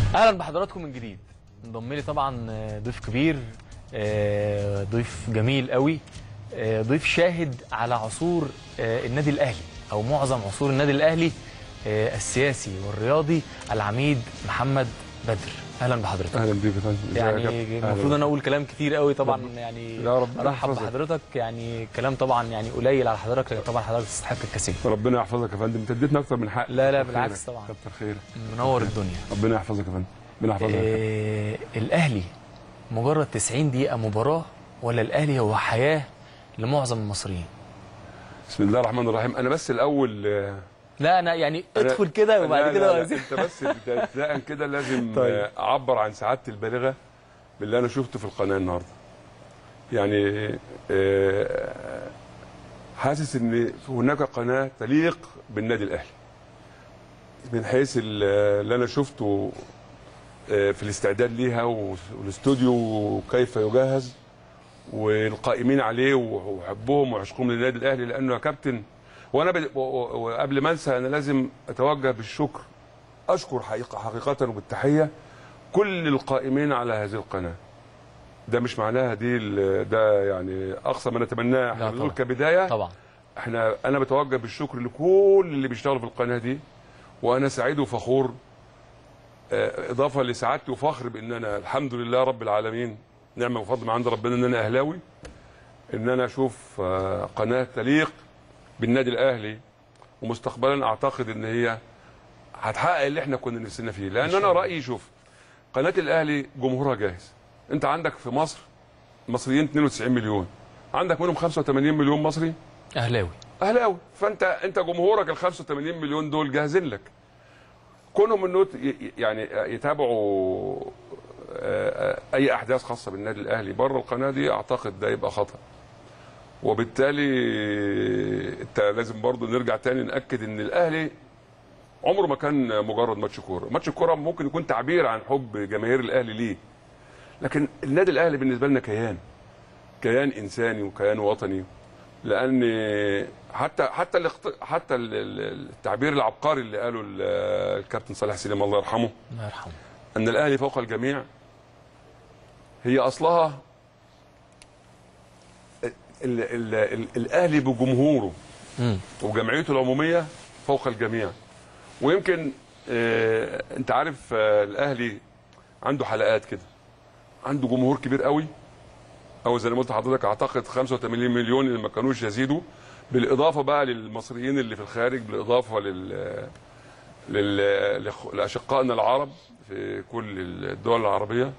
اهلا بحضراتكم من جديد. انضم لي طبعا ضيف كبير، ضيف جميل قوي، ضيف شاهد على عصور النادي الاهلي او معظم عصور النادي الاهلي السياسي والرياضي، العميد محمد بدر. اهلا بحضرتك. اهلا بيك يا فندم. يعني المفروض انا اقول كلام كتير قوي طبعا، يعني ارحب بحضرتك، يعني كلام طبعا يعني قليل على حضرتك، لكن طبعا حضرتك تستحق الكثير. ربنا يحفظك يا فندم، انت اديتنا اكتر من حق. لا بالعكس طبعا، كتر خيرك، منور الدنيا. ربنا يحفظك يا فندم، ربنا يحفظك. الاهلي مجرد 90 دقيقه مباراه، ولا الاهلي هو حياه لمعظم المصريين؟ بسم الله الرحمن الرحيم. انا بس الاول لا انا يعني ادخل كده وبعد كده انت بس ابتداء كده لازم طيب. اعبر عن سعادتي البالغه باللي انا شفته في القناه النهارده. يعني حاسس ان هناك قناه تليق بالنادي الاهلي من حيث اللي انا شفته في الاستعداد ليها والاستوديو وكيف يجهز والقائمين عليه وحبهم وعشقهم للنادي الاهلي، لانه يا كابتن وانا وقبل ما انسى انا لازم اتوجه بالشكر، اشكر حقيقه وبالتحيه كل القائمين على هذه القناه. ده مش معناها ده يعني اقصى ما نتمناه، احنا بنقول كبدايه طبعا انا بتوجه بالشكر لكل اللي بيشتغلوا في القناه دي، وانا سعيد وفخور، اضافه لسعادتي وفخر بان انا الحمد لله رب العالمين، نعمه وفضل من عند ربنا ان انا اهلاوي، ان انا اشوف قناه تليق بالنادي الاهلي، ومستقبلا اعتقد ان هي هتحقق اللي احنا كنا نفسنا فيه. لان انا رايي، شوف، قناه الاهلي جمهورها جاهز. انت عندك في مصر مصريين 92 مليون، عندك منهم 85 مليون مصري اهلاوي، فانت جمهورك ال 85 مليون دول جاهزين لك. كونهم انه يعني يتابعوا اي احداث خاصه بالنادي الاهلي بره القناه دي، اعتقد ده يبقى خطا. وبالتالي انت لازم برضو نرجع تاني ناكد ان الاهلي عمره ما كان مجرد ماتش كوره. ماتش الكوره ممكن يكون تعبير عن حب جماهير الاهلي ليه، لكن النادي الاهلي بالنسبه لنا كيان انساني وكيان وطني. لان حتى التعبير العبقري اللي قاله الكابتن صالح سليم الله يرحمه، ان الاهلي فوق الجميع، هي اصلها الاهلي بجمهوره وجمعيته العموميه فوق الجميع. ويمكن انت عارف الاهلي عنده حلقات كده، عنده جمهور كبير قوي، او زي ما قلت لحضرتك اعتقد 85 مليون اللي ما كانوش يزيدوا، بالاضافه بقى للمصريين اللي في الخارج، بالاضافه لاشقائنا العرب في كل الدول العربيه.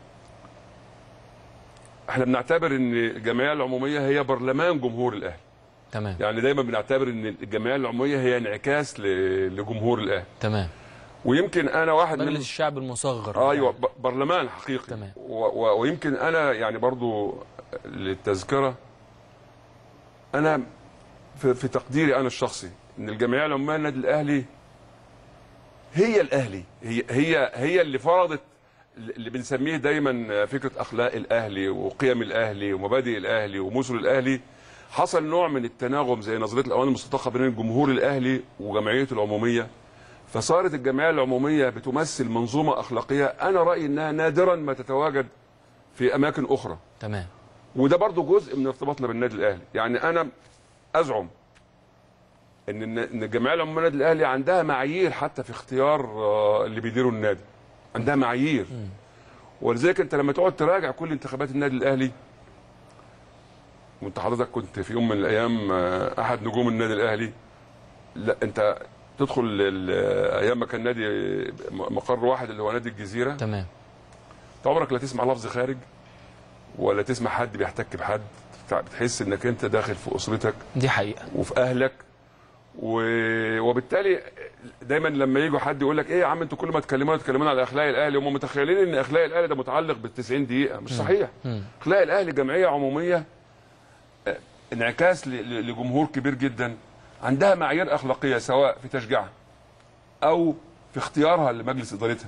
احنا بنعتبر ان الجمعيه العموميه هي برلمان جمهور الاهلي. تمام. يعني دايما بنعتبر ان الجمعيه العموميه هي انعكاس لجمهور الاهلي. تمام. ويمكن انا واحد من مجلس الشعب المصغر. ايوه، برلمان حقيقي. تمام. ويمكن انا يعني برضو للتذكره، انا في تقديري انا الشخصي ان الجمعيه العموميه للنادي الاهلي هي الاهلي، هي اللي فرضت اللي بنسميه دايما فكره اخلاق الاهلي وقيم الاهلي ومبادئ الاهلي ومثل الاهلي. حصل نوع من التناغم زي نظريه الاوان المستطاقه بين الجمهور الاهلي وجمعيته العموميه، فصارت الجمعيه العموميه بتمثل منظومه اخلاقيه انا رايي انها نادرا ما تتواجد في اماكن اخرى. تمام. وده برضو جزء من ارتباطنا بالنادي الاهلي. يعني انا ازعم ان الجمعيه العموميه للنادي الاهلي عندها معايير حتى في اختيار اللي بيديروا النادي، عندها معايير. ولذلك انت لما تقعد تراجع كل انتخابات النادي الاهلي، وانت حضرتك كنت في يوم من الايام احد نجوم النادي الاهلي، لا انت تدخل ايام ما كان نادي مقر واحد اللي هو نادي الجزيره. تمام. عمرك لا تسمع لفظ خارج ولا تسمع حد بيحتك بحد، بتحس انك انت داخل في اسرتك. دي حقيقه. وفي اهلك. وبالتالي دايما لما يجوا حد يقول لك ايه يا عم انتوا كل ما تكلمونا على اخلاق الاهلي، هم متخيلين ان اخلاق الاهلي ده متعلق بال90 دقيقه. مش صحيح. اخلاق الاهلي جمعيه عموميه انعكاس لجمهور كبير جدا، عندها معايير اخلاقيه سواء في تشجيعها او في اختيارها لمجلس ادارتها.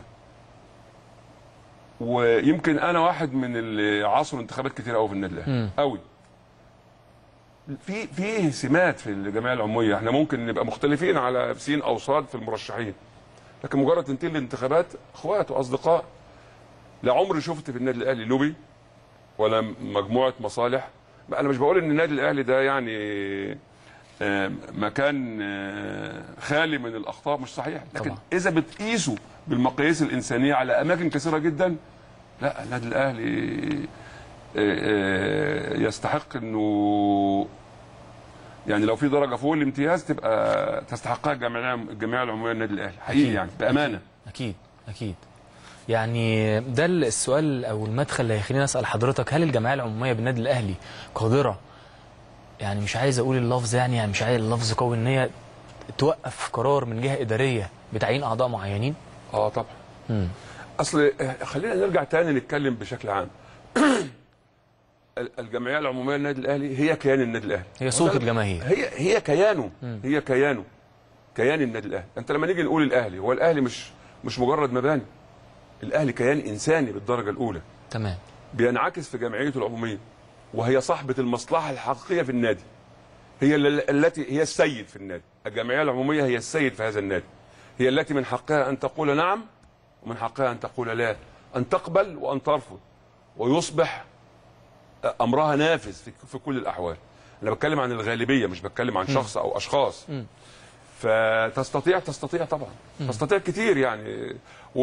ويمكن انا واحد من اللي عاصروا انتخابات كتير قوي في النادي الاهلي قوي. في سمات في الجمعيه العموميه، احنا ممكن نبقى مختلفين على سين او صاد في المرشحين، لكن مجرد تنتهي الانتخابات اخوات واصدقاء. لا عمري شفت في النادي الاهلي لوبي ولا مجموعه مصالح. انا مش بقول ان النادي الاهلي ده يعني مكان خالي من الاخطاء، مش صحيح، لكن طبعا. اذا بتقيسوا بالمقاييس الانسانيه على اماكن كثيره جدا، لا النادي الاهلي يستحق انه يعني لو في درجه فوق الامتياز تبقى تستحقها الجمعيه العموميه للنادي الاهلي حقيقي، يعني بامانه. اكيد اكيد. يعني ده السؤال او المدخل اللي هيخليني اسال حضرتك، هل الجمعيه العموميه بالنادي الاهلي قادره، يعني مش عايز اقول اللفظ يعني مش عايز اللفظ قوي، ان هي توقف قرار من جهه اداريه بتعيين اعضاء معينين؟ طبعا. اصل خلينا نرجع تاني نتكلم بشكل عام. الجمعيه العموميه للنادي الاهلي هي كيان النادي الاهلي، هي صوت الجماهير، هي كيانه، هي كيانه، كيان النادي الاهلي. انت لما نيجي نقول الاهلي، هو الاهلي مش مجرد مباني، الاهلي كيان انساني بالدرجه الاولى. تمام. بينعكس في جمعيته العموميه، وهي صاحبه المصلحه الحقيقيه في النادي، هي التي هي السيد في النادي. الجمعيه العموميه هي السيد في هذا النادي، هي التي من حقها ان تقول نعم ومن حقها ان تقول لا، ان تقبل وان ترفض، ويصبح امرها نافذ في كل الاحوال. انا بتكلم عن الغالبيه، مش بتكلم عن شخص او اشخاص. فتستطيع طبعا، تستطيع كتير يعني.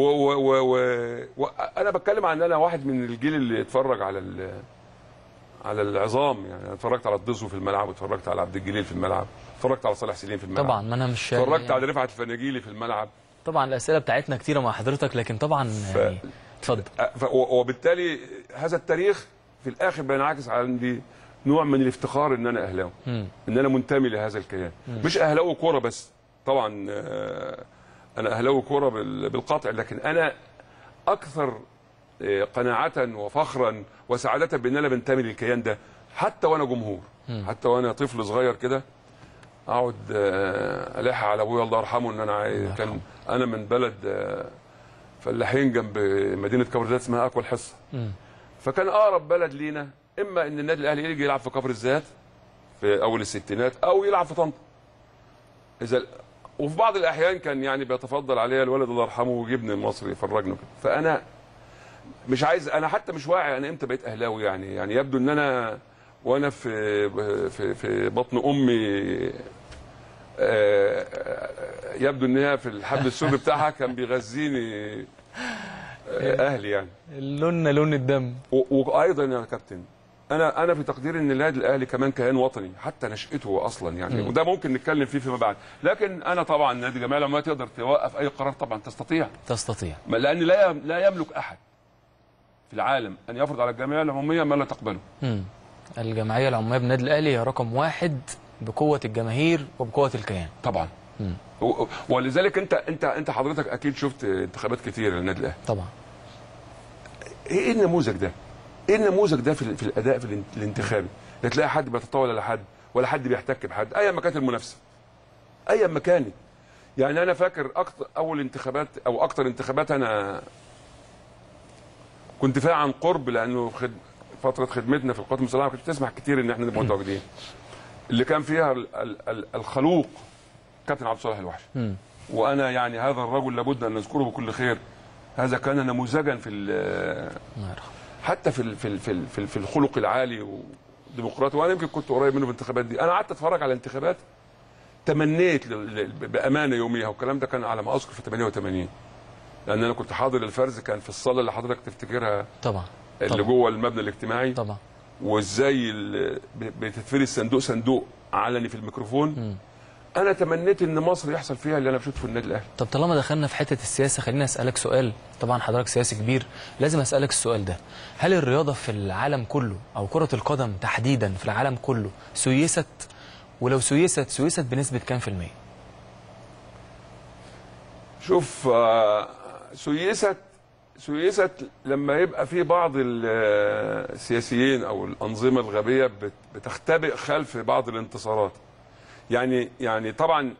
وانا بتكلم عن انا واحد من الجيل اللي اتفرج على العظام، يعني اتفرجت على الدسو في الملعب، واتفرجت على عبد الجليل في الملعب، اتفرجت على صالح سليم في الملعب. طبعا ما انا مش اتفرجت يعني على رفعت الفناجيلي في الملعب. طبعا الاسئله بتاعتنا كتيره مع حضرتك، لكن طبعا يعني اتفضل. وبالتالي هذا التاريخ في الاخر بينعكس عندي نوع من الافتخار ان انا اهلاوي، ان انا منتمي لهذا الكيان. مش اهلاوي كوره بس، طبعا انا اهلاوي كوره بالقطع، لكن انا اكثر قناعه وفخرا وسعاده بان انا بنتمي للكيان ده، حتى وانا جمهور، حتى وانا طفل صغير كده اقعد الح على ابويا الله يرحمه ان انا كان انا من بلد فلاحين جنب مدينه كفر الزيات اسمها اقوى الحصه. فكان اقرب بلد لينا اما ان النادي الاهلي يجي يلعب في كفر الزيات في اول الستينات، او يلعب في طنطا. وفي بعض الاحيان كان يعني بيتفضل عليا الولد الله يرحمه ويجيبني مصر يفرجنا كده. فانا مش عايز، انا حتى مش واعي انا امتى بقيت اهلاوي، يعني يبدو ان انا وانا في بطن امي يبدو ان هي في الحبل السري بتاعها كان بيغذيني اهلي يعني. لوننا لون الدم. وايضا يا كابتن انا في تقديري ان النادي الاهلي كمان كيان وطني، حتى نشأته اصلا يعني. وده ممكن نتكلم فيه فيما بعد. لكن انا طبعا نادي الجمعيه العموميه تقدر توقف اي قرار، طبعا تستطيع لان لا يملك احد في العالم ان يفرض على الجمعيه العموميه ما لا تقبله. الجمعيه العموميه بالنادي الاهلي هي رقم واحد بقوه الجماهير وبقوه الكيان طبعا. ولذلك انت حضرتك اكيد شفت انتخابات كتير للنادي الاهلي. طبعا. ايه النموذج ده؟ ايه النموذج ده في الاداء في الانتخابي؟ لا تلاقي حد بيتطاول على حد، ولا حد بيحتك بحد، ايا ما كانت المنافسه، ايا ما كانت. يعني انا فاكر اول انتخابات او اكتر انتخابات انا كنت فيها عن قرب، لانه فتره خدمتنا في القوات المسلحه ما كنتش تسمح كتير ان احنا نبقى متواجدين. اللي كان فيها الخلوق كابتن عبد الصالح الوحشي. وانا يعني هذا الرجل لابد ان نذكره بكل خير. هذا كان نموذجا حتى في الخلق العالي والديمقراطي، وانا يمكن كنت قريب منه في الانتخابات دي. انا قعدت اتفرج على الانتخابات، تمنيت بامانه يوميها، والكلام ده كان على ما اذكر في 88، لان انا كنت حاضر الفرز، كان في الصاله اللي حضرتك تفتكرها طبعا اللي جوه المبنى الاجتماعي طبعا، وازاي بتتفري صندوق علني في الميكروفون. انا تمنيت ان مصر يحصل فيها اللي انا شفته في النادي الاهلي. طب طالما دخلنا في حته السياسه، خليني اسالك سؤال. طبعا حضرتك سياسي كبير، لازم اسالك السؤال ده. هل الرياضه في العالم كله او كره القدم تحديدا في العالم كله سيست؟ ولو سيست بنسبه كام في الميه؟ شوف، سيست لما يبقى في بعض السياسيين او الانظمه الغبيه بتختبئ خلف بعض الانتصارات. يعني طبعا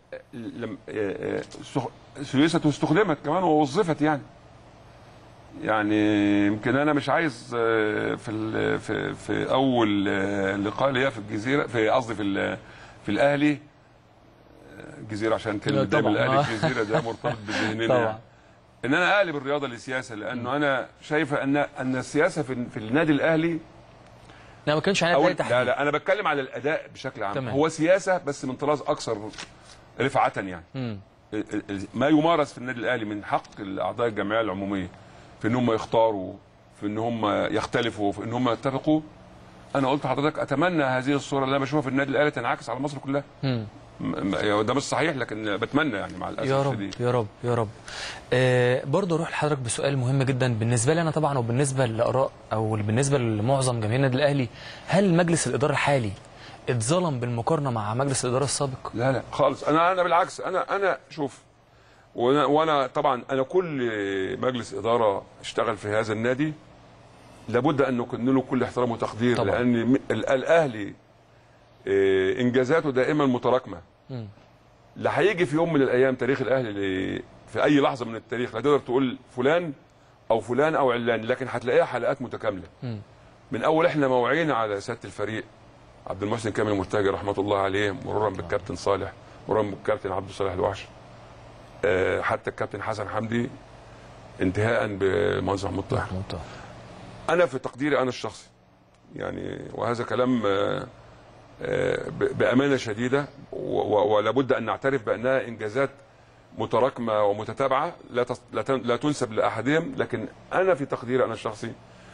سيست استخدمت كمان ووظفت يعني يمكن انا مش عايز في اول لقاء ليا في الجزيره، في قصدي في الاهلي، الجزيره عشان كلمه دايما الاهلي الجزيره ده مرتبط بذهننا طبعا. ان انا اقلب الرياضه لسياسه، لانه انا شايفه ان السياسه في النادي الاهلي لا ما كانش عليها تحديد. لا انا بتكلم على الاداء بشكل عام. تمام. هو سياسه بس من طراز اكثر رفعه يعني. ما يمارس في النادي الاهلي من حق الاعضاء الجمعيه العموميه في ان هم يختاروا، في ان هم يختلفوا، في ان هم يتفقوا. انا قلت لحضرتك اتمنى هذه الصوره اللي انا بشوفها في النادي الاهلي تنعكس على مصر كلها. ده مش صحيح لكن بتمنى يعني مع الاسف يا رب الشديد. يا رب يا رب. برضه اروح لحضرتك بسؤال مهم جدا بالنسبه لي انا طبعا وبالنسبه لاراء او بالنسبه لمعظم جماهير النادي الاهلي. هل مجلس الاداره الحالي اتظلم بالمقارنه مع مجلس الاداره السابق؟ لا خالص. انا بالعكس. انا شوف، وانا طبعا انا كل مجلس اداره اشتغل في هذا النادي لابد ان نكن له كل احترام وتقدير طبعا. لان الاهلي انجازاته دائما متراكمه. لا هيجي في يوم من الايام تاريخ الاهلي في اي لحظه من التاريخ لا تقدر تقول فلان او فلان او علان، لكن هتلاقيها حلقات متكامله. من اول احنا موعين على سياده الفريق عبد المحسن كامل المرتجي رحمه الله عليه، مرورا بالكابتن صالح، مرورا بالكابتن عبد الصالح الوحش، حتى الكابتن حسن حمدي، انتهاء بمهندس محمود طاهر. انا في تقديري انا الشخصي يعني، وهذا كلام بامانه شديده، ولابد ان نعترف بانها انجازات متراكمه ومتتابعه لا تنسب لاحدهم، لكن انا في تقديري انا الشخصي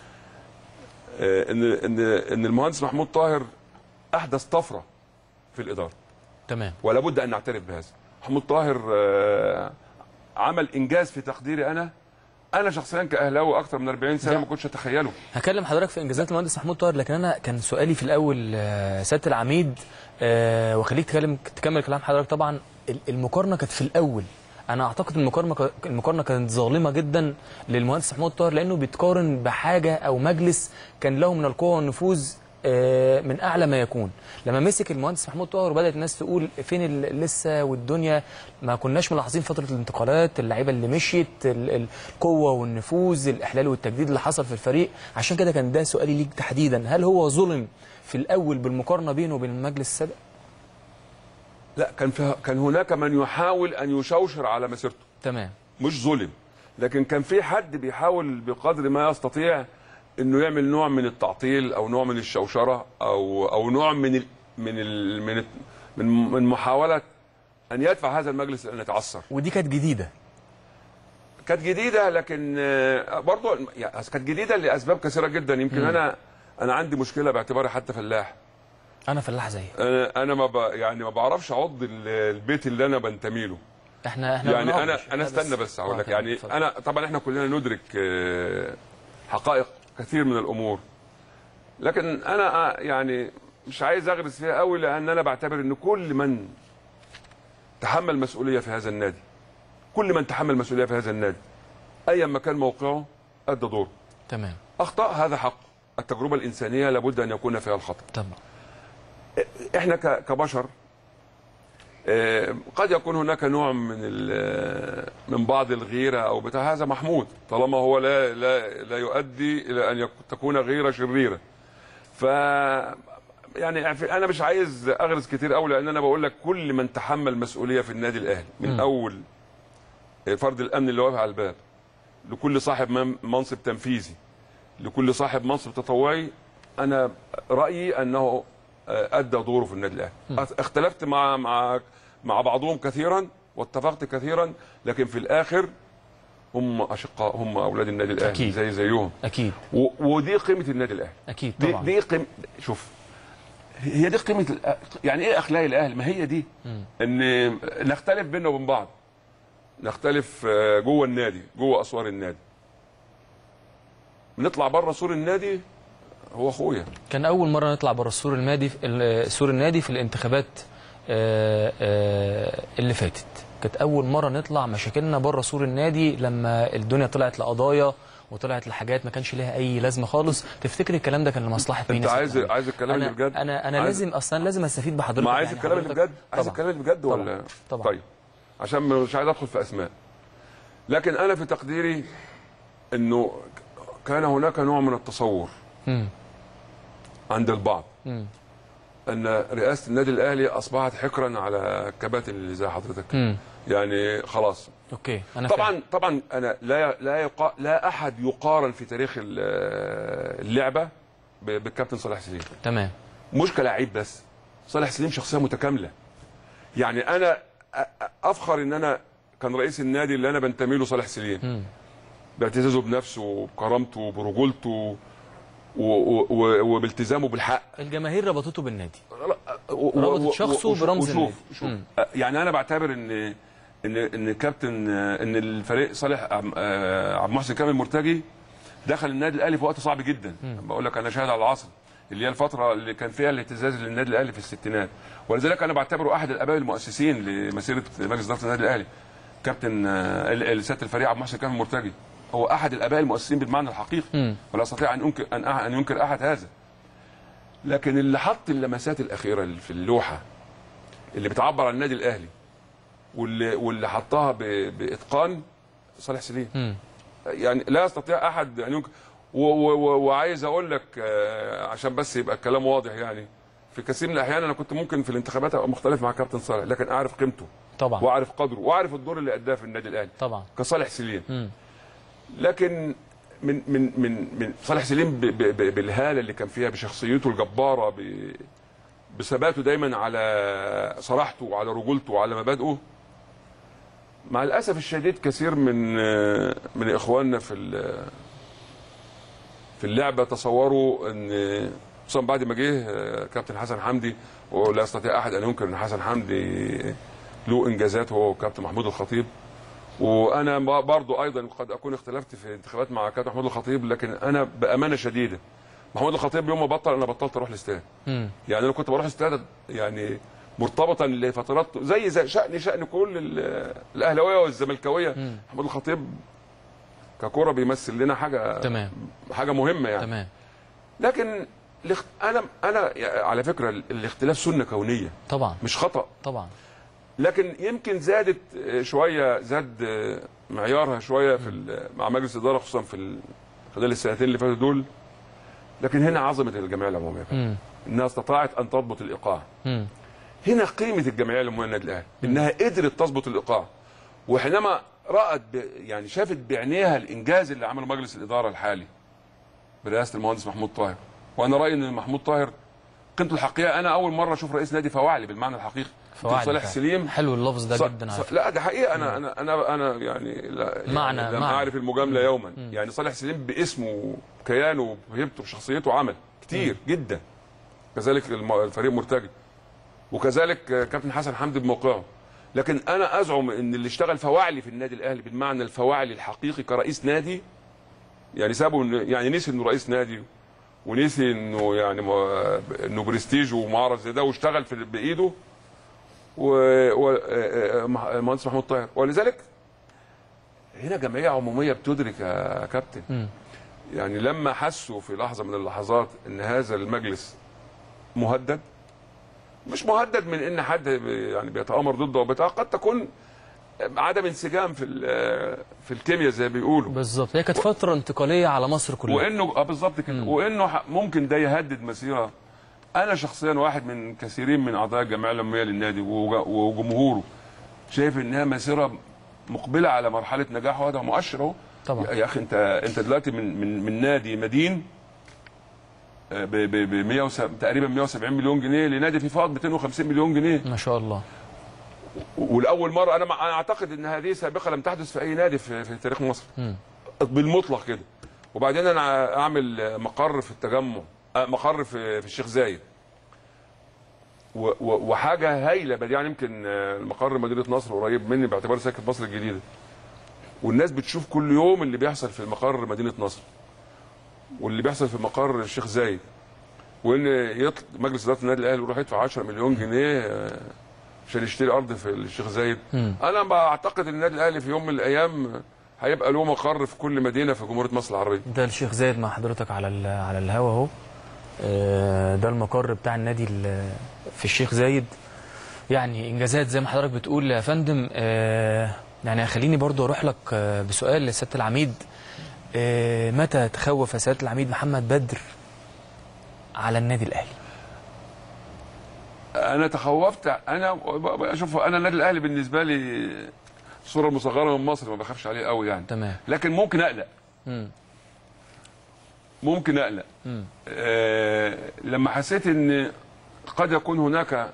ان المهندس محمود طاهر احدث طفره في الاداره. تمام. ولابد ان نعترف بهذا. محمود طاهر عمل انجاز في تقديري انا شخصيا كاهلاوي اكثر من 40 سنه ما كنتش اتخيله. هكلم حضرتك في انجازات المهندس محمود طاهر، لكن انا كان سؤالي في الاول سياده العميد وخليك تكمل كلام حضرتك. طبعا المقارنه كانت في الاول، انا اعتقد المقارنه كانت ظالمه جدا للمهندس محمود طاهر، لانه بيتقارن بحاجه او مجلس كان له من القوه والنفوذ من اعلى ما يكون. لما مسك المهندس محمود طاهر وبدات الناس تقول فين لسه، والدنيا ما كناش ملاحظين فتره الانتقالات، اللعيبه اللي مشيت، القوه والنفوذ، الاحلال والتجديد اللي حصل في الفريق. عشان كده كان ده سؤالي ليك تحديدا، هل هو ظلم في الاول بالمقارنه بينه وبين المجلس السابق؟ لا، كان هناك من يحاول ان يشوشر على مسيرته. تمام. مش ظلم، لكن كان في حد بيحاول بقدر ما يستطيع انه يعمل نوع من التعطيل او نوع من الشوشره او نوع من محاوله ان يدفع هذا المجلس ان يتعثر. ودي كانت جديده. كانت جديده، لكن برضه يعني كانت جديده لاسباب كثيره جدا. يمكن انا عندي مشكله باعتباري حتى فلاح. انا فلاح زيك. انا ما بعرفش اعض البيت اللي انا بنتمي له. احنا يعني انا استنى بس هقول لك. يعني انا طبعا احنا كلنا ندرك حقائق كثير من الامور، لكن انا يعني مش عايز اغرس فيها قوي، لان انا بعتبر ان كل من تحمل مسؤوليه في هذا النادي، كل من تحمل مسؤوليه في هذا النادي ايا ما كان موقعه ادى دوره. تمام. اخطاء هذا حق، التجربه الانسانيه لابد ان يكون فيها الخطا. طبعا. احنا كبشر قد يكون هناك نوع من بعض الغيره او بتاع، هذا محمود طالما هو لا يؤدي الى ان تكون غيره شريره. ف يعني انا مش عايز اغرس كتير قوي، لان انا بقول لك كل من تحمل مسؤوليه في النادي الاهلي من اول فرد الامن اللي واقف على الباب، لكل صاحب منصب تنفيذي، لكل صاحب منصب تطوعي، انا رايي انه ادى دوره في النادي الاهلي. اختلفت مع بعضهم كثيرا واتفقت كثيرا، لكن في الاخر هم اشقاء، هم اولاد النادي الاهلي. أكيد. زيهم اكيد. ودي قيمه النادي الاهلي. اكيد طبعا. دي قيمه. شوف، هي دي قيمه يعني ايه اخلاق الاهلي؟ ما هي دي ان نختلف بيننا وبين بعض، نختلف جوه النادي، جوه اسوار النادي، نطلع بره سور النادي هو اخويا. كان اول مره نطلع بره سور النادي في الانتخابات اللي فاتت. كانت اول مره نطلع مشاكلنا بره سور النادي، لما الدنيا طلعت لقضايا وطلعت لحاجات ما كانش ليها اي لازمه خالص. تفتكر الكلام ده كان لمصلحه مين؟ انت عايز الكلام اللي بجد؟ انا لازم استفيد بحضرتك. ما عايز الكلام اللي بجد؟ عايز الكلام اللي بجد ولا؟ طبعا. طيب، عشان مش عايز ادخل في اسماء، لكن انا في تقديري انه كان هناك نوع من التصور عند البعض ان رئاسه النادي الاهلي اصبحت حكرا على كباتن اللي زي حضرتك. يعني خلاص. اوكي انا طبعا انا لا احد يقارن في تاريخ اللعبه بالكابتن صالح سليم. تمام. مش كلاعب بس، صالح سليم شخصيه متكامله. يعني انا افخر ان انا كان رئيس النادي اللي انا بنتمي له صالح سليم. باعتزازه بنفسه وبكرامته وبرجولته وبالتزامه بالحق. الجماهير ربطته بالنادي، ربطت شخصه برمز النادي. شوف يعني انا بعتبر ان كابتن ان الفريق صالح عبد المحسن كامل مرتجي دخل النادي الاهلي في وقت صعب جدا. بقول لك انا شاهد على العصر اللي هي الفتره اللي كان فيها الاهتزاز للنادي الاهلي في الستينات، ولذلك انا بعتبره احد الاباء المؤسسين لمسيره مجلس اداره النادي الاهلي. كابتن سياده الفريق عبد المحسن كامل مرتجي هو احد الاباء المؤسسين بالمعنى الحقيقي، ولا استطيع ان ينكر احد هذا. لكن اللي حط اللمسات الاخيره اللي في اللوحه اللي بتعبر عن النادي الاهلي واللي حطها باتقان صالح سليم. يعني لا يستطيع احد ان ينكر. وعايز اقول لك عشان بس يبقى الكلام واضح، يعني في كثير من الاحيان انا كنت ممكن في الانتخابات ابقى مختلف مع كابتن صالح، لكن اعرف قيمته طبعا، واعرف قدره واعرف الدور اللي اداه في النادي الاهلي طبعا كصالح سليم. لكن من صالح سليم بالهاله اللي كان فيها، بشخصيته الجباره، بثباته دايما على صراحته وعلى رجولته وعلى مبادئه. مع الاسف الشديد كثير من اخواننا في اللعبه تصوروا ان خصوصا بعد ما جه كابتن حسن حمدي، ولا يستطيع احد ان ينكر ان حسن حمدي له انجازات هو وكابتن محمود الخطيب. وانا برضو ايضا قد اكون اختلفت في انتخابات مع كابتن محمود الخطيب، لكن انا بامانه شديده محمود الخطيب يوم ما بطل انا بطلت اروح الاستاد. يعني انا كنت بروح الاستاد يعني مرتبطا لفترات زي شأن كل الاهلاويه والزملكاويه. محمود الخطيب ككوره بيمثل لنا حاجه تمام، حاجه مهمه يعني. تمام. لكن انا على فكره الاختلاف سنه كونيه طبعا، مش خطأ طبعا. لكن يمكن زادت شويه، زاد معيارها شويه مع مجلس الاداره، خصوصا خلال السنتين اللي فاتوا دول. لكن هنا عظمه الجمعيه العموميه انها استطاعت ان تضبط الايقاع. هنا قيمه الجمعيه العموميه للنادي الاهلي انها قدرت تضبط الايقاع، وحينما رأت يعني شافت بعينيها الانجاز اللي عمله مجلس الاداره الحالي برئاسه المهندس محمود طاهر. وانا رايي ان محمود طاهر قيمته الحقيقيه، انا اول مره اشوف رئيس نادي فواعلي بالمعنى الحقيقي. صالح سليم حلو اللفظ ده جدا. لا ده حقيقه. انا يعني لا معنى لم اعرف المجامله يوما. يعني صالح سليم باسمه وكيانه وبهيبته وشخصيته عمل كتير جدا. كذلك الفريق مرتجي، وكذلك كابتن حسن حمدي بموقعه. لكن انا ازعم ان اللي اشتغل فواعلي في النادي الاهلي بالمعنى الفواعلي الحقيقي كرئيس نادي، يعني سابه يعني نسي انه رئيس نادي، ونسي انه يعني انه برستيج ومعرض زي ده، واشتغل بايده والمهندس محمود طاهر. ولذلك هنا جمعيه عموميه بتدرك يا كابتن. يعني لما حسوا في لحظه من اللحظات ان هذا المجلس مهدد، مش مهدد من ان حد يعني بيتآمر ضده وبتاع، قد تكون عدم انسجام في الكيمياء زي ما بيقولوا. بالظبط، هي كانت فتره انتقاليه على مصر كلها، وانه بالظبط كده، وانه ممكن ده يهدد مسيره. انا شخصيا واحد من كثيرين من اعضاء الجمعيه العموميه للنادي وجمهوره شايف انها مسيره مقبله على مرحله نجاح، وهذا مؤشر اهو. طبعا يا اخي انت دلوقتي من نادي مدين ب تقريبا 170 مليون جنيه لنادي فيه فائض 250 مليون جنيه ما شاء الله. والاول مره انا اعتقد ان هذه سابقه لم تحدث في اي نادي في تاريخ مصر بالمطلق كده. وبعدين انا اعمل مقر في التجمع، مقر في الشيخ زايد، وحاجه هايله. يعني يمكن المقر مدينه نصر قريب مني باعتبار ساكن مصر الجديده، والناس بتشوف كل يوم اللي بيحصل في المقر مدينه نصر واللي بيحصل في مقر الشيخ زايد، وان مجلس اداره النادي الاهلي يروح يدفع 10 مليون جنيه عشان يشتري ارض في الشيخ زايد. انا بعتقد ان النادي الاهلي في يوم من الايام هيبقى له مقر في كل مدينه في جمهوريه مصر العربيه. ده الشيخ زايد مع حضرتك على الهوا اهو. ده المقر بتاع النادي في الشيخ زايد. يعني انجازات زي ما حضرتك بتقول يا فندم. يعني خليني برضو اروح لك بسؤال لسياده العميد. متى تخوف يا سياده العميد محمد بدر على النادي الاهلي؟ انا تخوفت. انا اشوف انا النادي الاهلي بالنسبه لي الصوره المصغره من مصر، ما بخافش عليه قوي يعني. تمام. لكن ممكن اقلق. ممكن اقلق. لما حسيت ان قد يكون هناك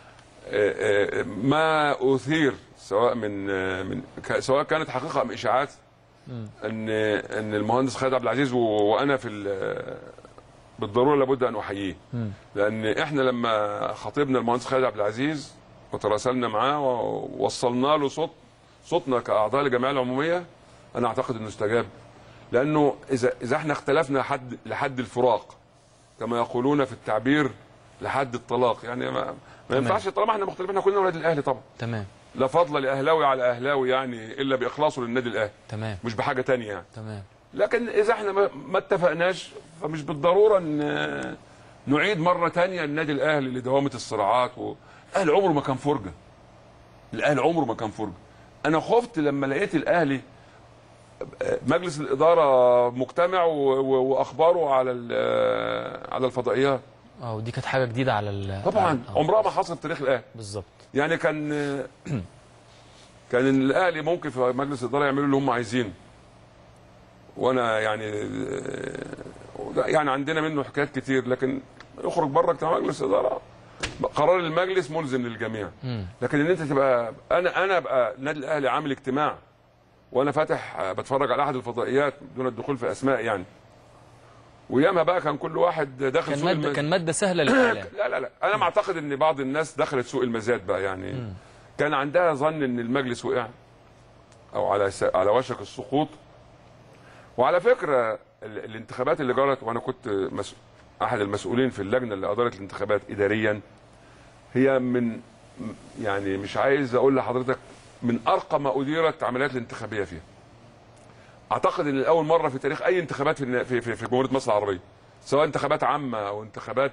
ما اثير، سواء سواء كانت حقيقه ام اشاعات، ان المهندس خالد عبد العزيز وانا بالضروره لابد ان احييه. لان احنا لما خاطبنا المهندس خالد عبد العزيز وتراسلنا معاه ووصلنا له صوتنا كاعضاء للجمعيه العموميه، انا اعتقد انه استجاب. لانه اذا احنا اختلفنا لحد الفراق كما يقولون في التعبير، لحد الطلاق، يعني ما ينفعش. طالما احنا مختلفين، كلنا ولاد الاهلي طبعا. تمام. لا فضل لاهلاوي على اهلاوي يعني الا باخلاصه للنادي الاهلي. تمام. مش بحاجه ثانيه يعني. تمام. لكن اذا احنا ما اتفقناش، فمش بالضروره ان نعيد مره ثانيه النادي الاهلي لدوامه الصراعات. الاهلي عمره ما كان فرجه. الاهلي عمره ما كان فرجه. انا خفت لما لقيت الاهلي مجلس الاداره مجتمع واخباره على الفضائيات. ودي كانت حاجه جديده على طبعا عمرها ما حصلت في تاريخ الاهلي. بالظبط. يعني كان الاهلي ممكن في مجلس الاداره يعملوا اللي هم عايزينه. وانا يعني عندنا منه حكايات كتير، لكن يخرج بره اجتماع مجلس الاداره قرار المجلس ملزم للجميع. لكن ان انت تبقى انا ابقى النادي الاهلي عامل اجتماع وانا فاتح بتفرج على احد الفضائيات دون الدخول في اسماء يعني، وياما بقى كان كل واحد داخل سوق كان ماده سهله للاعلام. لا انا ما اعتقد ان بعض الناس دخلت سوق المزاد بقى يعني. كان عندها ظن ان المجلس وقع او على وشك السقوط. وعلى فكره الانتخابات اللي جرت، وانا كنت احد المسؤولين في اللجنه اللي ادارت الانتخابات اداريا، هي من يعني مش عايز اقول لحضرتك من ارقى ما اديرت العمليات الانتخابيه فيها. اعتقد ان اول مره في تاريخ اي انتخابات في جمهوريه مصر العربيه، سواء انتخابات عامه او انتخابات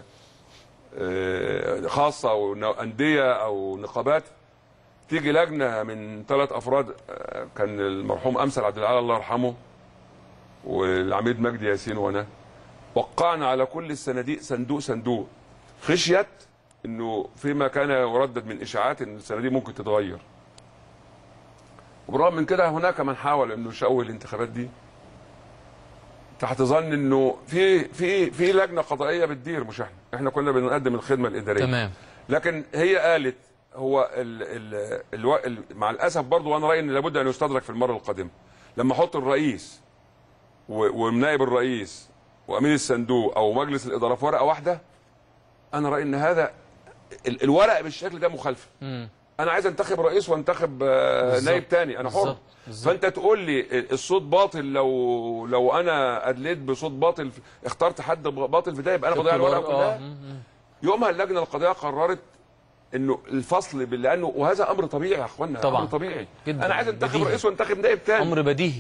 خاصه او انديه او نقابات، تيجي لجنه من 3 افراد، كان المرحوم امثل عبد العال الله يرحمه والعميد مجدي ياسين وانا، وقعنا على كل الصناديق صندوق خشيه انه فيما كان يردد من اشاعات ان الصناديق ممكن تتغير. وبرغم من كده هناك من حاول انه يشوه الانتخابات دي تحت ظن انه في لجنه قضائيه بتدير، مش احنا كنا بنقدم الخدمه الاداريه. تمام. لكن هي قالت هو مع الاسف برضه، وانا رايي ان لابد ان يستدرك في المره القادمه لما احط الرئيس ونائب الرئيس وامين الصندوق او مجلس الاداره في ورقه واحده. انا رايي ان هذا الورق بالشكل ده مخالفه. انا عايز انتخب رئيس وانتخب نائب ثاني، انا حر. فانت تقول لي الصوت باطل، لو انا ادليت بصوت باطل، اخترت حد باطل في ده، يبقى انا بضيع الورقه كلها. يومها اللجنه القضائيه قررت انه الفصل لانه، وهذا امر طبيعي يا اخوانا، طبعا امر طبيعي جدا. انا عايز انتخب رئيس وانتخب نائب ثاني، امر بديهي.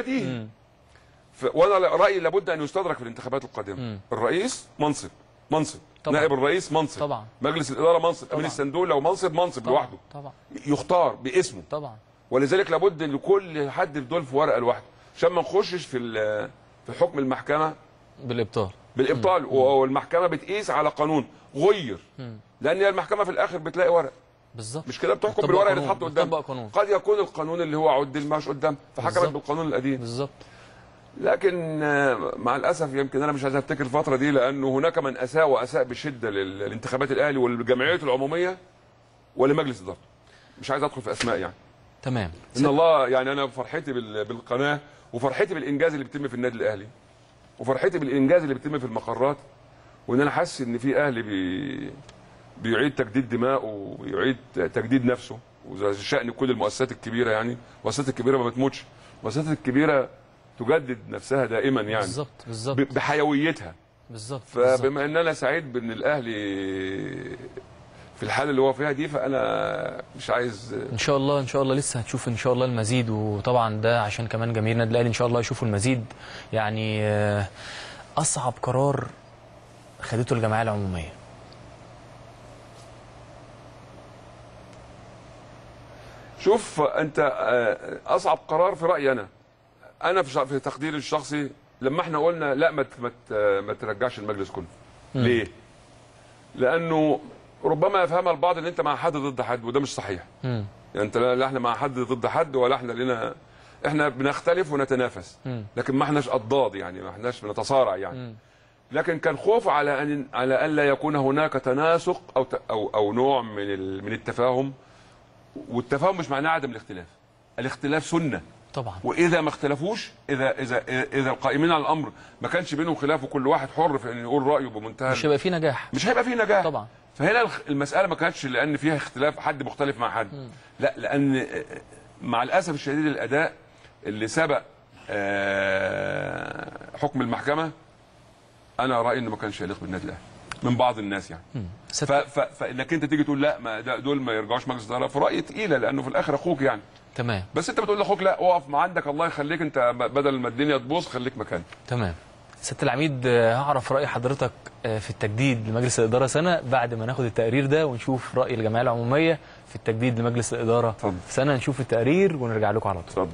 وانا رايي لابد ان يستدرك في الانتخابات القادمه. الرئيس منصب طبعا. نائب الرئيس منصب طبعا. مجلس الاداره منصب طبعا. امين الصندوق لو منصب لوحده طبعا يختار باسمه طبعا. ولذلك لابد لكل حد في دول في ورقه لوحده عشان ما نخشش في حكم المحكمه بالابطال. والمحكمه بتقيس على قانون غير، لان هي المحكمه في الاخر بتلاقي ورق بالظبط، مش كده، بتحكم بالورق اللي اتحط قدام. قد يكون القانون اللي هو عدل ماش قدام فحكمت بالقانون القديم بالظبط. لكن مع الاسف يمكن انا مش عايز افتكر الفتره دي، لانه هناك من اساء بشده للانتخابات الاهلي والجمعيات العموميه ولمجلس الاداره. مش عايز ادخل في اسماء يعني. تمام. ان الله يعني انا فرحتي بالقناه، وفرحتي بالانجاز اللي بيتم في النادي الاهلي، وفرحتي بالانجاز اللي بيتم في المقرات، وان انا حاسس ان في اهلي بيعيد تجديد دماءه ويعيد تجديد نفسه، وزي شأن كل المؤسسات الكبيره يعني. المؤسسات الكبيره ما بتموتش، المؤسسات الكبيره تجدد نفسها دائما يعني بالظبط بحيويتها بالظبط. فبما ان انا سعيد بان الاهلي في الحاله اللي هو فيها دي، فانا مش عايز ان شاء الله لسه هتشوف ان شاء الله المزيد. وطبعا ده عشان كمان جماهير النادي الاهلي ان شاء الله يشوفوا المزيد. يعني اصعب قرار خدته الجمعيه العموميه، شوف انت، اصعب قرار في رايي انا في تقديري الشخصي لما احنا قلنا لا ما ترجعش المجلس كله. ليه؟ لانه ربما يفهمها البعض ان انت مع حد ضد حد، وده مش صحيح. يعني انت لا احنا مع حد ضد حد، ولا احنا لنا، احنا بنختلف ونتنافس، لكن ما احناش اضداد، يعني ما احناش بنتصارع يعني. لكن كان خوف على ان الا يكون هناك تناسق او نوع من التفاهم. والتفاهم مش معناه عدم الاختلاف، الاختلاف سنه طبعا. واذا ما اختلفوش، اذا القائمين على الامر ما كانش بينهم خلاف وكل واحد حر في انه يقول رايه بمنتهى، مش هيبقى فيه نجاح، مش هيبقى فيه نجاح طبعا. فهنا المساله ما كانتش لان فيها اختلاف حد مختلف مع حد، لا، لان مع الاسف الشديد الاداء اللي سبق حكم المحكمه، انا رايي انه ما كانش يليق بالنادي الاهلي من بعض الناس يعني. فانك انت تيجي تقول لا، ما دول ما يرجعوش مجلس اداره، في رايي ثقيله، لانه في الاخر اخوك يعني. تمام. بس انت بتقول لاخوك لا، اقف ما عندك، الله يخليك، انت بدل ما الدنيا تبوظ خليك مكانك. تمام. سياده العميد، هعرف راي حضرتك في التجديد لمجلس الاداره سنه، بعد ما ناخد التقرير ده ونشوف راي الجمعيه العموميه في التجديد لمجلس الاداره سنه. نشوف التقرير ونرجع لكم على طول. اتفضل.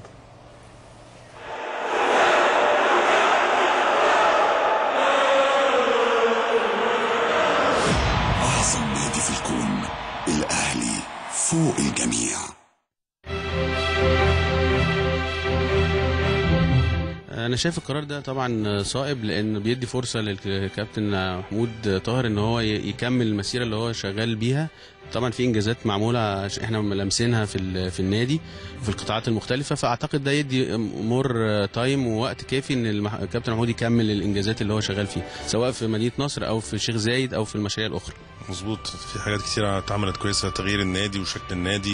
أعظم نادي في الكون، الأهلي فوق الجميع. أنا شايف القرار ده طبعا صائب، لأنه بيدي فرصة للكابتن محمود طاهر إن هو يكمل المسيرة اللي هو شغال بيها. طبعا في انجازات معموله احنا لامسينها في النادي في القطاعات المختلفه، فاعتقد ده يدي مور تايم ووقت كافي ان الكابتن محمود يكمل الانجازات اللي هو شغال فيها، سواء في مدينه نصر او في الشيخ زايد او في المشاريع الاخرى. مظبوط، في حاجات كتيرة اتعملت كويسة، تغيير النادي وشكل النادي،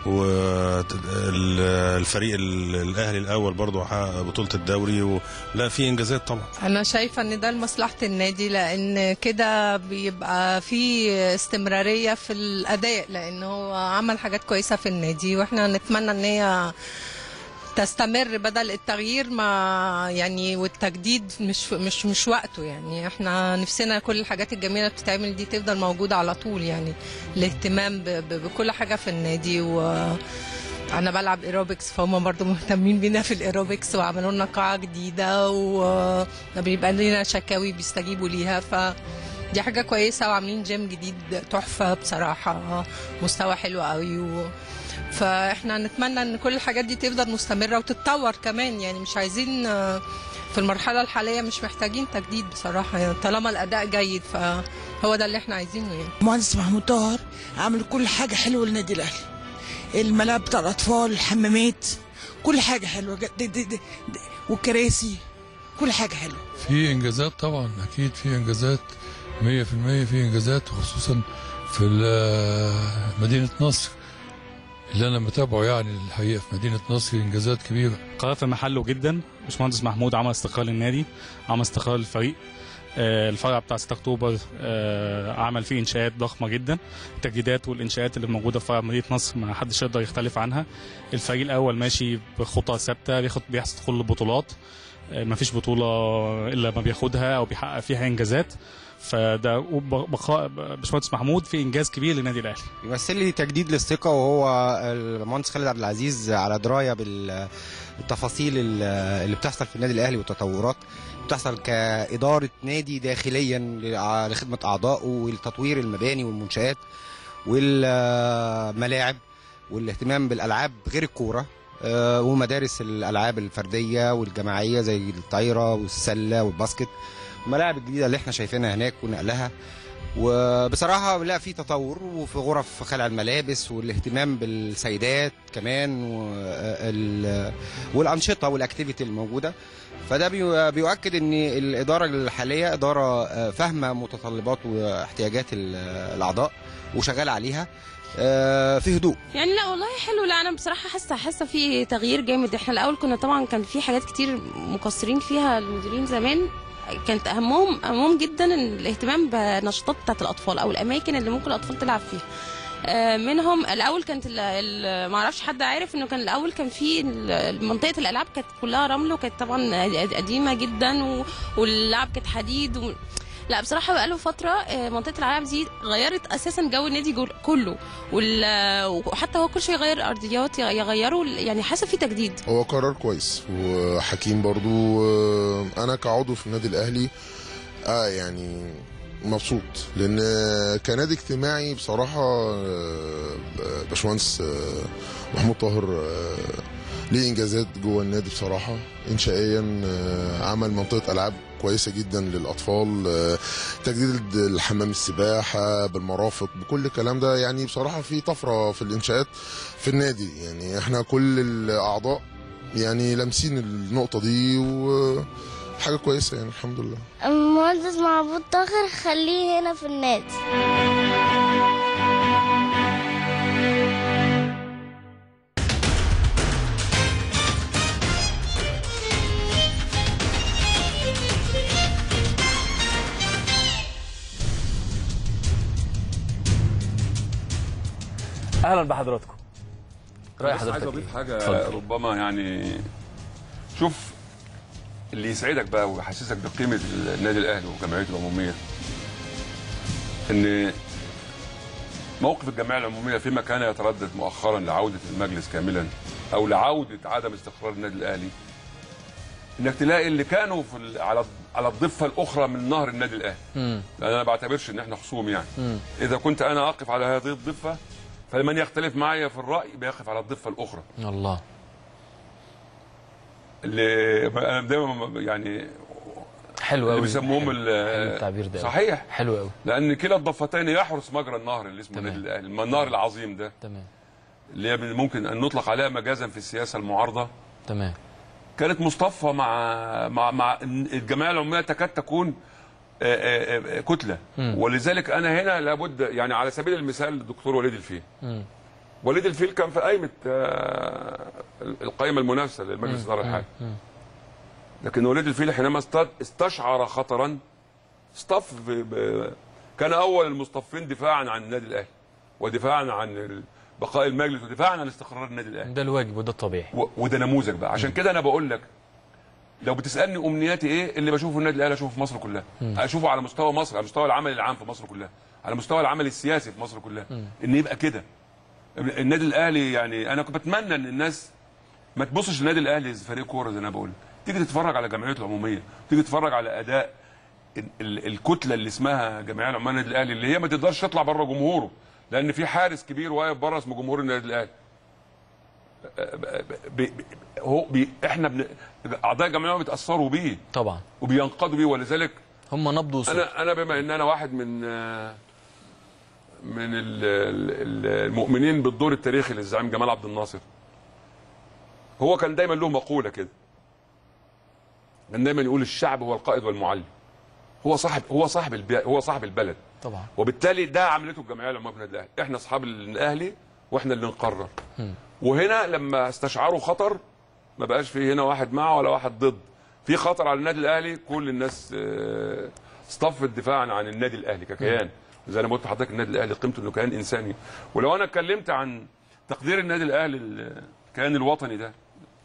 والفريق الأهلي الأول برضو حقق بطولة الدوري، لا في إنجازات طبعا. أنا شايفة إن ده لمصلحة النادي، لأن كده بيبقى في استمرارية في الأداء، لأن هو عمل حاجات كويسة في النادي، وإحنا نتمنى إن هي تستمر بدل التغيير ما يعني، والتجديد مش وقته يعني. احنا نفسنا كل الحاجات الجميله اللي بتتعمل دي تفضل موجوده على طول يعني، الاهتمام بكل حاجه في النادي. وانا بلعب ايروبكس، فهم برضو مهتمين بينا في الايروبكس، وعملوا لنا قاعه جديده، وبيبقى لنا شكاوي بيستجيبوا ليها، فدي حاجه كويسه. وعاملين جيم جديد تحفه بصراحه، مستوى حلو قوي، فاحنا نتمنى ان كل الحاجات دي تفضل مستمره وتتطور كمان يعني. مش عايزين في المرحله الحاليه، مش محتاجين تجديد بصراحه يعني، طالما الاداء جيد فهو ده اللي احنا عايزينه يعني. المهندس محمود طاهر عامل كل حاجه حلوه للنادي الاهلي، الملاعب بتاع الاطفال، الحمامات، كل حاجه حلوه، والكراسي، كل حاجه حلوه. في انجازات طبعا، اكيد في انجازات 100%، في انجازات، وخصوصا في مدينه نصر اللي انا متابعه يعني. الحقيقه في مدينه نصر انجازات كبيره. قرار في محله جدا. باشمهندس محمود عمل استقرار للنادي، عمل استقرار للفريق. الفرع بتاع 6 اكتوبر عمل فيه انشاءات ضخمه جدا. التجديدات والانشاءات اللي موجوده في فرع مدينه نصر ما حدش يقدر يختلف عنها. الفريق الاول ماشي بخطى ثابته، بيحصد كل البطولات، ما فيش بطوله الا ما بياخدها او بيحقق فيها انجازات. فده بقاء باشمهندس محمود في انجاز كبير للنادي الاهلي. يمثل لي تجديد للثقه، وهو المهندس خالد عبد العزيز على درايه بالتفاصيل اللي بتحصل في النادي الاهلي والتطورات بتحصل كاداره نادي داخليا لخدمه اعضائه ولتطوير المباني والمنشات والملاعب والاهتمام بالالعاب غير الكوره، ومدارس الالعاب الفرديه والجماعيه زي الطايره والسله والباسكت، الملاعب الجديده اللي احنا شايفينها هناك ونقلها. وبصراحه لا، في تطور، وفي غرف خلع الملابس، والاهتمام بالسيدات كمان، والانشطه والاكتيفيتي الموجوده. فده بيؤكد ان الاداره الحاليه اداره فاهمه متطلبات واحتياجات الاعضاء وشغاله عليها في هدوء يعني. لا والله حلو. لا انا بصراحه حاسه في تغيير جامد. احنا الاول كنا طبعا كان في حاجات كتير مقصرين فيها المديرين زمان، كانت اهمهم جدا الاهتمام بالنشاطات بتاعت الاطفال او الاماكن اللي ممكن الاطفال تلعب فيها. منهم الاول كانت ما اعرفش حد عارف انه كان الاول كان في منطقه الالعاب كانت كلها رمل، وكانت طبعا قديمه جدا، واللعب كانت حديد لا بصراحه بقاله فتره منطقه الالعاب دي غيرت اساسا جو النادي كله، وحتى هو كل شويه يغير ارضيات يغيروا يعني، حاسه في تجديد. هو قرار كويس وحكيم برضو. انا كعضو في النادي الاهلي يعني مبسوط لان كنادي اجتماعي بصراحه باشمهندس محمود طاهر ليه انجازات جوه النادي بصراحه. انشائيا عمل منطقه العاب كويسه جدا للاطفال، تجديد الحمام السباحه بالمرافق بكل الكلام ده. يعني بصراحه في طفره في الانشاءات في النادي، يعني احنا كل الاعضاء يعني لامسين النقطه دي وحاجه كويسه يعني الحمد لله. المهندس محمود طاهر خليه هنا في النادي. اهلا بحضراتكم. رأي حضرتك عايز اضيف حاجه اتفضل. ربما يعني شوف اللي يسعدك بقى ويحسسك بقيمه النادي الاهلي وجمعيته العموميه ان موقف الجمعيه العموميه فيما كان يتردد مؤخرا لعوده المجلس كاملا او لعوده عدم استقرار النادي الاهلي، انك تلاقي اللي كانوا في على الضفه الاخرى من نهر النادي الاهلي. لان انا ما بعتبرش ان احنا خصوم يعني. اذا كنت انا اقف على هذه الضفه فمن يختلف معي في الراي بيقف على الضفه الاخرى. الله. اللي انا دايما يعني حلو قوي بيسموهم التعبير ده. صحيح حلو قوي. لان كلا الضفتين يحرس مجرى النهر اللي اسمه النادي الاهلي، النهر العظيم ده. تمام. اللي هي ممكن ان نطلق عليها مجازا في السياسه المعارضه. تمام. كانت مصطفى مع الجمعيه العموميه تكاد تكون كتله. ولذلك انا هنا لابد يعني على سبيل المثال الدكتور وليد الفيل. وليد الفيل كان في قائمه القائمه المنافسه للمجلس الاداره الحالي. لكن وليد الفيل حينما استشعر خطرا اصطف كان اول المصطفين دفاعا عن النادي الاهلي ودفاعا عن بقاء المجلس ودفاعا عن استقرار النادي الاهلي. ده الواجب وده الطبيعي. وده نموذج بقى. عشان كده انا بقول لك لو بتسالني امنياتي ايه، اللي بشوفه النادي الاهلي اشوفه في مصر كلها. اشوفه على مستوى مصر، على مستوى العمل العام في مصر كلها، على مستوى العمل السياسي في مصر كلها. ان يبقى كده النادي الاهلي. يعني انا كنت بتمنى ان الناس ما تبصش للنادي الاهلي فريق كوره زي ما بقول، تيجي تتفرج على جمعيته العموميه، تيجي تتفرج على اداء الكتله اللي اسمها جمعيه العموميه النادي الاهلي، اللي هي ما تقدرش تطلع بره جمهوره، لان في حارس كبير واقف بره اسمه جمهور النادي الاهلي. احنا اعضاء الجمعيه بيتاثروا بيه طبعا وبينقادوا بيه، ولذلك هم نبضوا وصوت. انا بما ان انا واحد من المؤمنين بالدور التاريخي للزعيم جمال عبد الناصر. هو كان دايما له مقوله كده، كان دايما يقول الشعب هو القائد والمعلم. هو صاحب البلد طبعا. وبالتالي ده عملته الجمعيه العموميه في النادي الاهلي، احنا اصحاب الاهلي واحنا اللي نقرر. وهنا لما استشعروا خطر ما بقاش في هنا واحد معه ولا واحد ضد، في خطر على النادي الاهلي، كل الناس اصطفت دفاعا عن النادي الاهلي ككيان. زي ما قلت لحضرتك النادي الاهلي قيمته انه كيان انساني. ولو انا اتكلمت عن تقدير النادي الاهلي الكيان الوطني ده،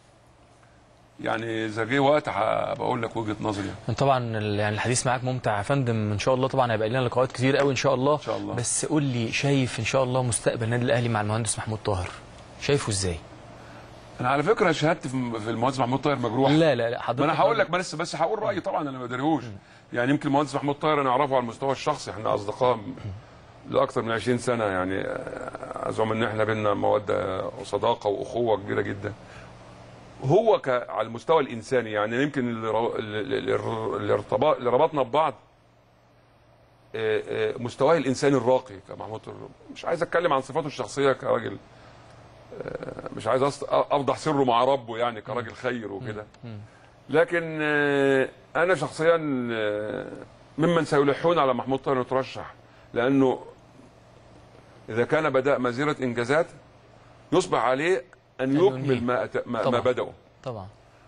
يعني اذا جه وقت بقول لك وجهه نظري. طبعا يعني الحديث معاك ممتع يا فندم، ان شاء الله طبعا هيبقى لنا لقاءات كتير قوي ان شاء الله. ان شاء الله. بس قول لي شايف ان شاء الله مستقبل النادي الاهلي مع المهندس محمود طاهر شايفه ازاي؟ انا على فكره شهادتي في المهندس محمود طاهر مجروحه. لا حضرتك، ما انا هقول لك بس هقول رايي طبعا انا ما بدريهوش. يعني يمكن المهندس محمود طاهر انا اعرفه على المستوى الشخصي، احنا اصدقاء لاكثر من 20 سنه، يعني ازعم ان احنا بينا موده وصداقه واخوه كبيره جدا. هو على المستوى الانساني يعني يمكن اللي ربطنا ببعض مستواه الانساني الراقي كمحمود. مش عايز اتكلم عن صفاته الشخصيه كراجل، مش عايز افضح سره مع ربه يعني كراجل خير وكده، لكن انا شخصيا ممن سيلحون على محمود طاهر يترشح، لانه اذا كان بدأ مسيره انجازات يصبح عليه ان يكمل ما بدأه طبعا.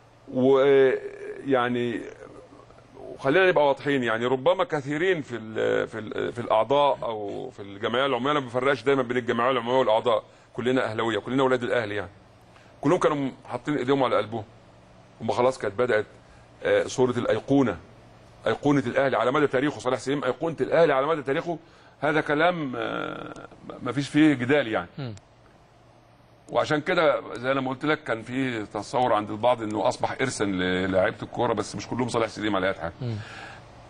ويعني خلينا نبقى واضحين، يعني ربما كثيرين في الاعضاء او في الجمعيه العموميه، انا ما بفرقش دايما بين الجمعيه العموميه والاعضاء، كلنا اهلاويه، كلنا اولاد الاهلي، يعني كلهم كانوا حاطين ايديهم على قلبهم. هم خلاص كانت بدات صوره الايقونه، ايقونه الاهلي على مدى تاريخه، صالح سليم ايقونه الاهلي على مدى تاريخه، هذا كلام ما فيش فيه جدال يعني. وعشان كده زي ما قلت لك كان في تصور عند البعض انه اصبح ارثا للاعيبه الكوره، بس مش كلهم صالح سليم على اي حاجه.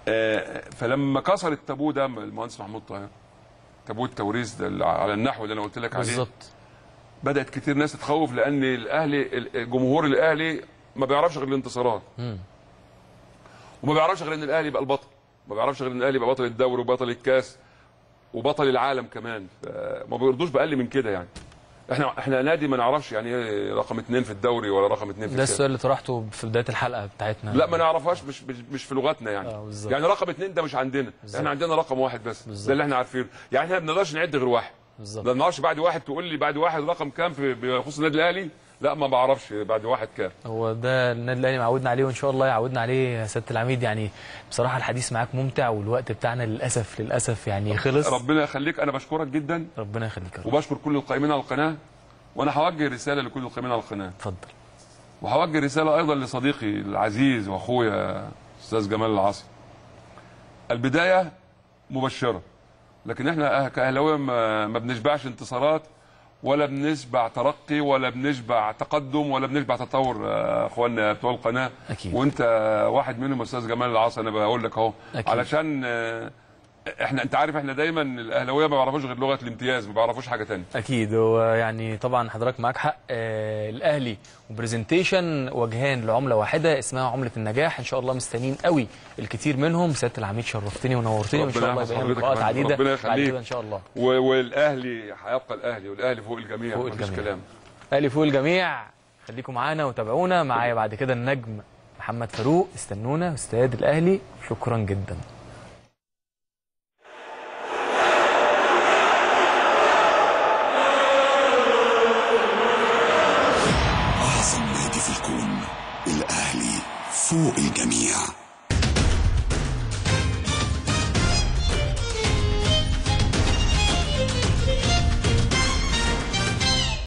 فلما كسر التابو ده المهندس محمود طاهر، تابو التوريث ده على النحو اللي انا قلت لك عليه بالظبط، بدات كتير ناس تتخوف، لان الاهلي جمهور الاهلي ما بيعرفش غير الانتصارات، وما بيعرفش غير ان الاهلي يبقى البطل، ما بيعرفش غير ان الاهلي يبقى بطل الدوري وبطل الكاس وبطل العالم كمان، فما بيرضوش باقل من كده يعني. احنا نادي ما نعرفش يعني ايه رقم 2 في الدوري ولا رقم 2 في ده الكاس. السؤال اللي طرحته في بدايه الحلقه بتاعتنا. لا ما نعرفهاش، مش في لغتنا يعني. يعني رقم 2 ده مش عندنا، احنا عندنا رقم 1 بس، ده اللي احنا عارفينه. يعني احنا ما بنقدرش نعد غير واحد. بالظبط. ما بنعرفش بعد واحد تقول لي بعد واحد رقم كام بيخص النادي الاهلي، لا ما بعرفش بعد واحد كام. هو ده النادي الاهلي معودنا عليه، وان شاء الله يعودنا عليه يا سياده العميد. يعني بصراحه الحديث معاك ممتع، والوقت بتاعنا للاسف يعني خلص. ربنا يخليك، انا بشكرك جدا. ربنا يخليك. وبشكر كل القائمين على القناه، وانا هوجه رساله لكل القائمين على القناه. اتفضل. وهوجه رساله ايضا لصديقي العزيز واخويا استاذ جمال العاصي. البدايه مبشره، لكن احنا كاهلاويه ما بنشبعش انتصارات، ولا بنشبع ترقي، ولا بنشبع تقدم، ولا بنشبع تطور اخواننا بتوع القناه. اكيد. وانت واحد منهم استاذ جمال العاصي، انا بقول لك اهو علشان انت عارف احنا دايما الاهلاويه ما بيعرفوش غير لغه الامتياز، ما بيعرفوش حاجه ثانيه. اكيد. ويعني طبعا حضرتك معاك حق. الاهلي وبرزنتيشن وجهان لعمله واحده اسمها عمله النجاح. ان شاء الله مستنيين قوي الكتير منهم. سياده العميد شرفتني ونورتني، وان شاء الله يبقى لنا لقاءات عديده بعد كده ان شاء الله. والاهلي هيبقى الاهلي، والاهلي فوق الجميع، مفيش كلام. الاهلي فوق الجميع. خليكم معانا وتابعونا. معايا بعد كده النجم محمد فاروق. استنونا استاد الاهلي. شكرا جدا.